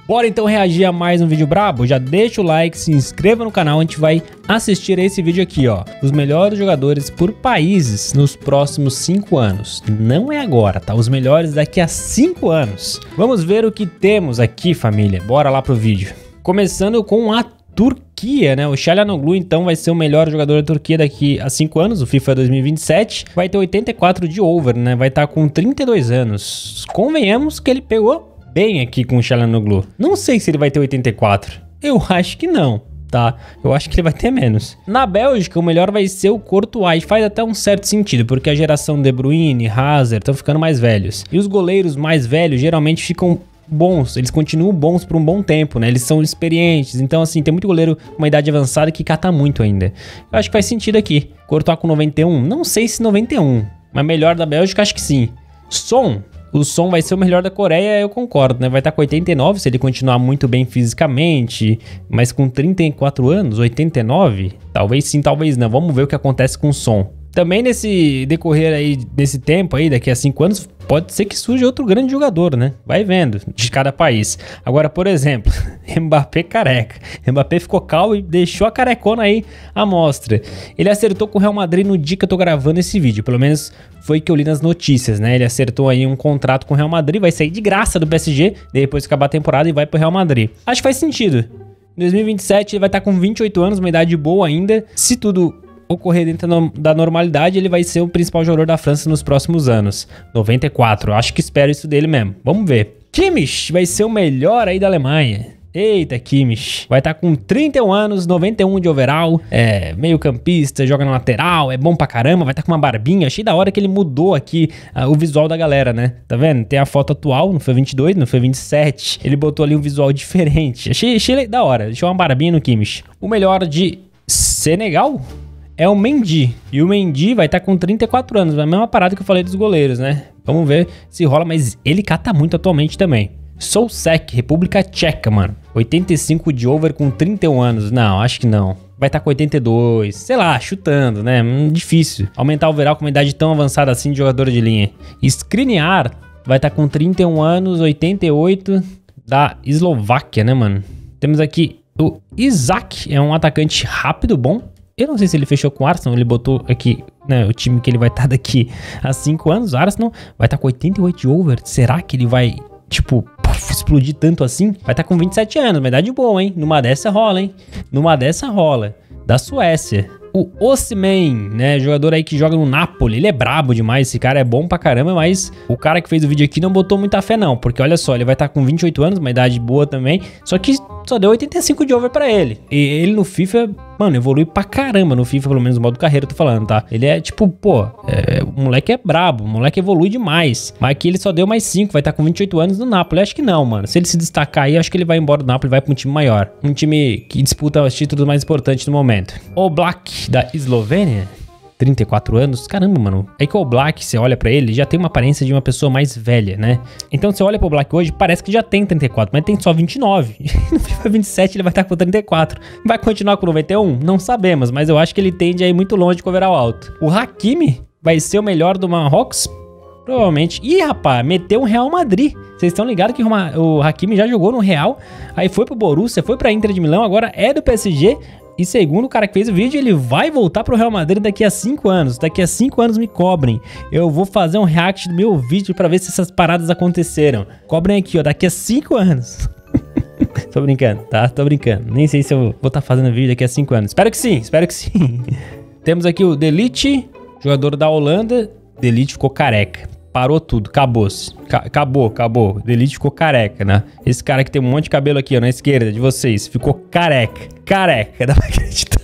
Bora então reagir a mais um vídeo brabo? Já deixa o like, se inscreva no canal, a gente vai assistir a esse vídeo aqui, ó. Os melhores jogadores por países nos próximos 5 anos. Não é agora, tá? Os melhores daqui a 5 anos. Vamos ver o que temos aqui, família. Bora lá pro vídeo. Começando com a Turquia, né? O Çalhanoğlu então vai ser o melhor jogador da Turquia daqui a 5 anos, o FIFA 2027. Vai ter 84 de over, né? Vai estar com 32 anos. Convenhamos que ele pegou bem aqui com o Çalhanoğlu. Não sei se ele vai ter 84. Eu acho que não, tá? Eu acho que ele vai ter menos. Na Bélgica, o melhor vai ser o Courtois. Faz até um certo sentido, porque a geração De Bruyne, Hazard estão ficando mais velhos. E os goleiros mais velhos geralmente ficam bons, eles continuam bons por um bom tempo, né? Eles são experientes, então assim, tem muito goleiro com uma idade avançada que cata muito ainda. Eu acho que faz sentido aqui. Courtois com 91, não sei se 91, mas melhor da Bélgica acho que sim. O Son vai ser o melhor da Coreia, eu concordo, né? Vai estar com 89 se ele continuar muito bem fisicamente, mas com 34 anos, 89? Talvez sim, talvez não. Vamos ver o que acontece com o Son. Também nesse decorrer aí, desse tempo aí, daqui a 5 anos, pode ser que surja outro grande jogador, né? Vai vendo, de cada país. Agora, por exemplo, Mbappé careca. Mbappé ficou calmo e deixou a carecona aí à mostra. Ele acertou com o Real Madrid no dia que eu tô gravando esse vídeo. Pelo menos foi que eu li nas notícias, né? Ele acertou aí um contrato com o Real Madrid, vai sair de graça do PSG, depois que acabar a temporada e vai pro Real Madrid. Acho que faz sentido. Em 2027 ele vai estar com 28 anos, uma idade boa ainda. Se tudo ocorrer dentro da normalidade, ele vai ser o principal jogador da França nos próximos anos. 94, acho que espero isso dele mesmo. Vamos ver. Kimmich vai ser o melhor aí da Alemanha. Eita, Kimmich. Vai estar com 31 anos, 91 de overall, meio campista, joga na lateral, é bom pra caramba, vai estar com uma barbinha. Achei da hora que ele mudou aqui o visual da galera, né? Tá vendo? Tem a foto atual, não foi 22, não foi 27. Ele botou ali um visual diferente. Achei da hora, deixou uma barbinha no Kimmich. O melhor de Senegal é o Mendy. E o Mendy vai estar com 34 anos. É a mesma parada que eu falei dos goleiros, né? Vamos ver se rola, mas ele cata muito atualmente também. Souček, República Tcheca, mano. 85 de over com 31 anos. Não, acho que não. Vai estar com 82. Sei lá, chutando, né? Difícil. Aumentar o overall com uma idade tão avançada assim de jogador de linha. Skriniar vai estar com 31 anos, 88 da Eslováquia, né, mano? Temos aqui o Isaac. É um atacante rápido, bom. Eu não sei se ele fechou com o Arsenal, ele botou aqui, né, o time que ele vai estar daqui a 5 anos. O Arsenal vai estar com 88 de over. Será que ele vai, tipo, explodir tanto assim? Vai estar com 27 anos, uma idade boa, hein? Numa dessa rola, hein? Numa dessa rola. Da Suécia. O Osimhen, né, jogador aí que joga no Napoli, ele é brabo demais, esse cara é bom pra caramba, mas o cara que fez o vídeo aqui não botou muita fé não, porque olha só, ele vai estar com 28 anos, uma idade boa também, só que só deu 85 de over pra ele. E ele no FIFA, mano, evolui pra caramba no FIFA, pelo menos no modo carreira, eu tô falando, tá? Ele é tipo, pô, o moleque é brabo, o moleque evolui demais, mas aqui ele só deu mais 5, vai estar com 28 anos no Napoli. Acho que não, mano, se ele se destacar aí, acho que ele vai embora do Napoli, vai pra um time maior, um time que disputa os títulos mais importantes no momento. O Black da Eslovênia, 34 anos, caramba, mano. Aí que o Black, você olha pra ele, já tem uma aparência de uma pessoa mais velha, né? Então você olha pro Black hoje, parece que já tem 34, mas tem só 29. No FIFA 27 ele vai estar com 34. Vai continuar com 91? Não sabemos, mas eu acho que ele tende a ir muito longe com o overall alto. O Hakimi vai ser o melhor do Marrocos? Provavelmente. Ih, rapaz, meteu um Real Madrid. Vocês estão ligados que o Hakimi já jogou no Real, aí foi pro Borussia, foi pra Inter de Milão, agora é do PSG. E segundo o cara que fez o vídeo, ele vai voltar pro Real Madrid daqui a 5 anos. Daqui a 5 anos me cobrem. Eu vou fazer um react do meu vídeo pra ver se essas paradas aconteceram. Cobrem aqui, ó, daqui a 5 anos. Tô brincando, tá? Tô brincando. Nem sei se eu vou estar fazendo vídeo daqui a 5 anos. Espero que sim, espero que sim. Temos aqui o De Ligt, jogador da Holanda. De Ligt ficou careca. Parou tudo, acabou-se. Acabou. De Ligt ficou careca, né? Esse cara que tem um monte de cabelo aqui, ó, na esquerda de vocês, ficou careca. Dá pra acreditar.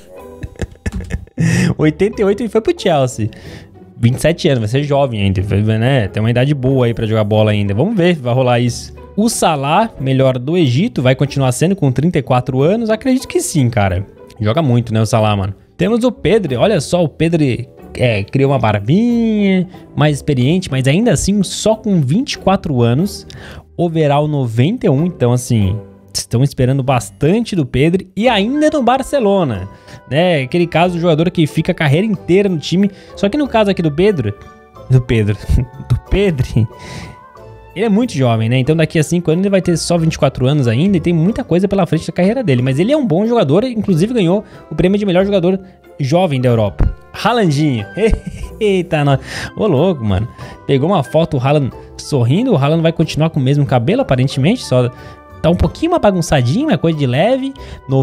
88 e foi pro Chelsea. 27 anos, vai ser jovem ainda, né? Tem uma idade boa aí pra jogar bola ainda. Vamos ver se vai rolar isso. O Salah, melhor do Egito, vai continuar sendo com 34 anos? Acredito que sim, cara. Joga muito, né, o Salah, mano. Temos o Pedri, olha só, o Pedri criou uma barbinha, mais experiente, mas ainda assim só com 24 anos, overall 91, então assim, estão esperando bastante do Pedri e ainda no Barcelona, né? Aquele caso do jogador que fica a carreira inteira no time, só que no caso aqui do Pedri, Ele é muito jovem, né? Então daqui a 5 anos ele vai ter só 24 anos ainda e tem muita coisa pela frente da carreira dele. Mas ele é um bom jogador, inclusive ganhou o prêmio de melhor jogador jovem da Europa. Haalandinho. Eita, nós. Ô louco, mano. Pegou uma foto, o Haaland sorrindo. O Haaland vai continuar com o mesmo cabelo, aparentemente. Só tá um pouquinho mais bagunçadinho, é coisa de leve.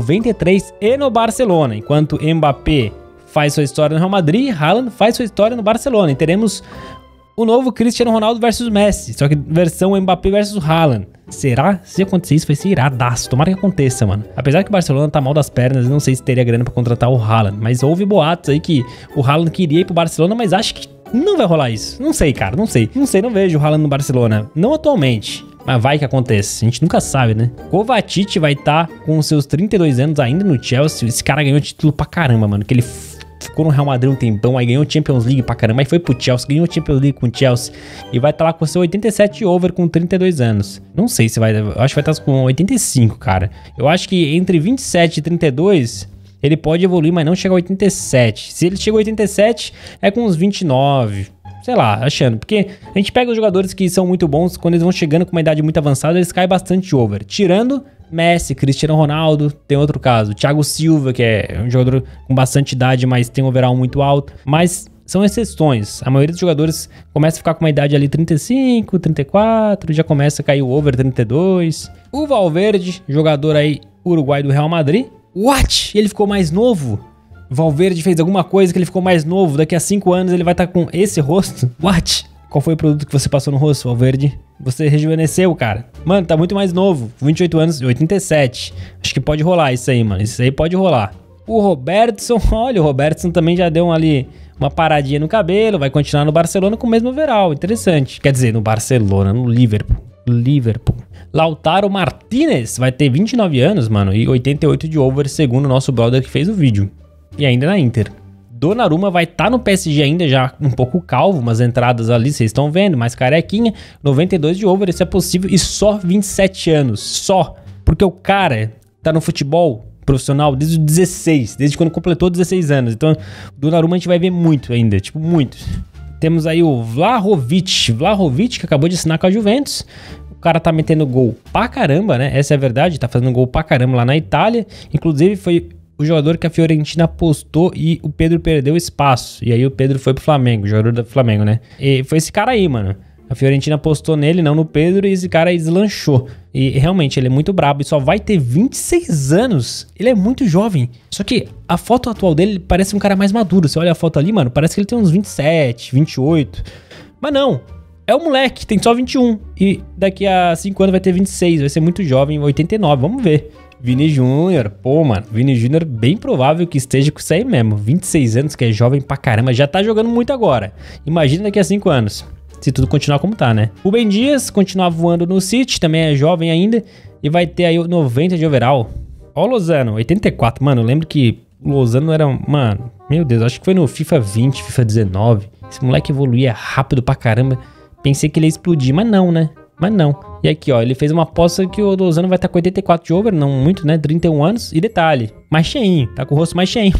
93 e no Barcelona. Enquanto Mbappé faz sua história no Real Madrid, Haaland faz sua história no Barcelona. E teremos o novo Cristiano Ronaldo versus Messi. Só que versão Mbappé versus Haaland. Será? Se acontecer isso, vai ser iradaço. Tomara que aconteça, mano. Apesar que o Barcelona tá mal das pernas, eu não sei se teria grana pra contratar o Haaland. Mas houve boatos aí que o Haaland queria ir pro Barcelona, mas acho que não vai rolar isso. Não sei, cara, não sei. Não vejo o Haaland no Barcelona. Não atualmente. Mas vai que acontece. A gente nunca sabe, né? Kovacic vai estar com seus 32 anos ainda no Chelsea. Esse cara ganhou título pra caramba, mano. Que ele ficou no Real Madrid um tempão, aí ganhou Champions League pra caramba, aí foi pro Chelsea, ganhou Champions League com o Chelsea e vai estar lá com seu 87 over com 32 anos. Não sei se vai, eu acho que vai estar com 85, cara. Eu acho que entre 27 e 32 ele pode evoluir, mas não chega a 87. Se ele chega a 87, é com uns 29, sei lá, achando. Porque a gente pega os jogadores que são muito bons, quando eles vão chegando com uma idade muito avançada, eles caem bastante over. Tirando Messi, Cristiano Ronaldo, tem outro caso. Thiago Silva, que é um jogador com bastante idade, mas tem um overall muito alto. Mas são exceções. A maioria dos jogadores começa a ficar com uma idade ali 35, 34, já começa a cair o over 32. O Valverde, jogador aí uruguai do Real Madrid. What? Ele ficou mais novo? Valverde fez alguma coisa que ele ficou mais novo. Daqui a 5 anos ele vai estar com esse rosto? What? Qual foi o produto que você passou no rosto, Valverde? Você rejuvenesceu, cara. Mano, tá muito mais novo. 28 anos, 87. Acho que pode rolar isso aí, mano. Isso aí pode rolar. O Robertson, olha, o Robertson também já deu ali uma paradinha no cabelo. Vai continuar no Barcelona com o mesmo overall. Interessante. Quer dizer, no Barcelona, no Liverpool. Lautaro Martinez vai ter 29 anos, mano. E 88 de over, segundo o nosso brother que fez o vídeo. E ainda na Inter. Donnarumma vai estar no PSG ainda, já um pouco calvo, umas entradas ali, vocês estão vendo, mais carequinha, 92 de over, isso é possível, e só 27 anos, só, porque o cara tá no futebol profissional desde os 16, desde quando completou 16 anos, então o Donnarumma a gente vai ver muito ainda, tipo, muito. Temos aí o Vlahovic, que acabou de assinar com a Juventus. O cara tá metendo gol pra caramba, né, essa é a verdade, tá fazendo gol pra caramba lá na Itália, inclusive foi o jogador que a Fiorentina apostou e o Pedro perdeu espaço. E aí o Pedro foi pro Flamengo, o jogador do Flamengo, né? E foi esse cara aí, mano. A Fiorentina apostou nele, não no Pedro, e esse cara aí deslanchou. E realmente, ele é muito brabo e só vai ter 26 anos. Ele é muito jovem. Só que a foto atual dele parece um cara mais maduro. Você olha a foto ali, mano, parece que ele tem uns 27, 28. Mas não. É um moleque, tem só 21. E daqui a 5 anos vai ter 26. Vai ser muito jovem, 89. Vamos ver. Vini Júnior, pô, mano, Vini Júnior bem provável que esteja com isso aí mesmo, 26 anos, que é jovem pra caramba, já tá jogando muito agora, imagina daqui a 5 anos, se tudo continuar como tá, né? O Ben Dias continuar voando no City, também é jovem ainda, e vai ter aí o 90 de overall. Ó o Lozano, 84, mano, eu lembro que o Lozano era, mano, meu Deus, acho que foi no FIFA 20, FIFA 19, esse moleque evoluía rápido pra caramba, pensei que ele ia explodir, mas não, né? Mas não. E aqui, ó, ele fez uma aposta que o Lozano vai estar com 84 de over, não muito, né? 31 anos. E detalhe, mais cheinho. Tá com o rosto mais cheinho,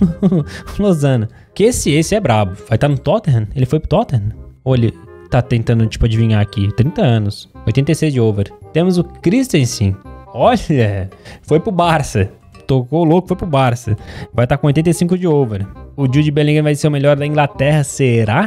o Lozano. Que esse é brabo. Vai estar no Tottenham? Ele foi pro Tottenham? Ou ele tá tentando, tipo, adivinhar aqui? 30 anos. 86 de over. Temos o Christensen. Olha, foi pro Barça. Tocou louco, foi pro Barça. Vai estar com 85 de over. O Jude Bellingham vai ser o melhor da Inglaterra, será?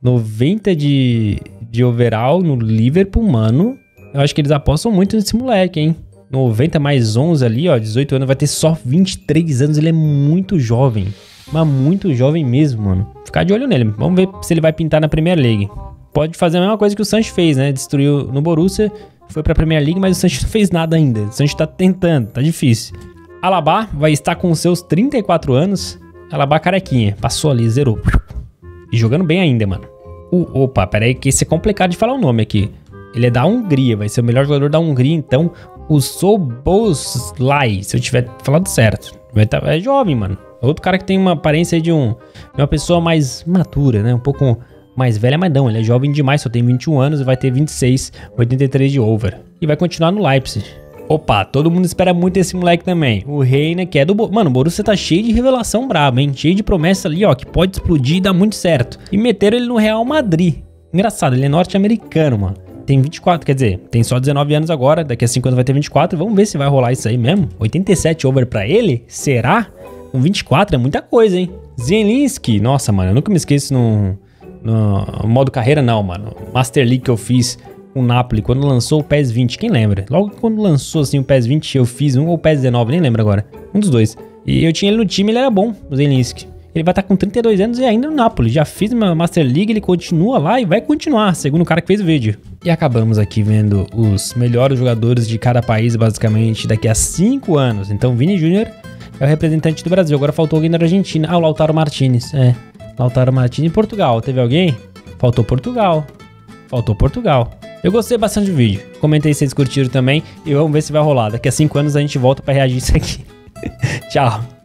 90 de overall no Liverpool, mano. Eu acho que eles apostam muito nesse moleque, hein? 90 mais 11 ali, ó, 18 anos, vai ter só 23 anos. Ele é muito jovem, mas muito jovem mesmo, mano. Ficar de olho nele. Vamos ver se ele vai pintar na Premier League. Pode fazer a mesma coisa que o Sancho fez, né? Destruiu no Borussia, foi pra Premier League, mas o Sancho não fez nada ainda. O Sancho tá tentando, tá difícil. Alaba vai estar com seus 34 anos. Alaba carequinha, passou ali, zerou. E jogando bem ainda, mano. Opa, peraí que esse é complicado de falar o nome aqui. Ele é da Hungria, vai ser o melhor jogador da Hungria, então o Szoboszlai, se eu tiver falado certo. É jovem, mano. Outro cara que tem uma aparência de uma pessoa mais madura, né? Um pouco mais velha, mas não, ele é jovem demais, só tem 21 anos e vai ter 26, 83 de over. E vai continuar no Leipzig. Opa, todo mundo espera muito esse moleque também. O Reina, que é do... Mano, o Borussia tá cheio de revelação braba, hein? Cheio de promessa ali, ó, que pode explodir e dar muito certo. E meteram ele no Real Madrid. Engraçado, ele é norte-americano, mano. tem 24, quer dizer, tem só 19 anos agora, daqui a 5 anos vai ter 24, vamos ver se vai rolar isso aí mesmo. 87 over pra ele? Será? Com 24 é muita coisa, hein? Zielinski, nossa, mano, eu nunca me esqueço no modo carreira não, mano. Master League que eu fiz com o Napoli, quando lançou o PES 20, quem lembra? Logo quando lançou assim o PES 20, eu fiz um ou o PES 19, nem lembro agora. Um dos dois. E eu tinha ele no time, ele era bom, o Zielinski. Ele vai estar com 32 anos e ainda no Napoli. Já fiz uma Master League, ele continua lá e vai continuar, segundo o cara que fez o vídeo. E acabamos aqui vendo os melhores jogadores de cada país, basicamente, daqui a 5 anos. Então, Vini Júnior é o representante do Brasil. Agora faltou alguém da Argentina. Ah, o Lautaro Martinez. É, Lautaro Martinez. E Portugal. Teve alguém? Faltou Portugal. Faltou Portugal. Eu gostei bastante do vídeo. Comentei se vocês curtiram também. E vamos ver se vai rolar. Daqui a 5 anos a gente volta pra reagir isso aqui. Tchau.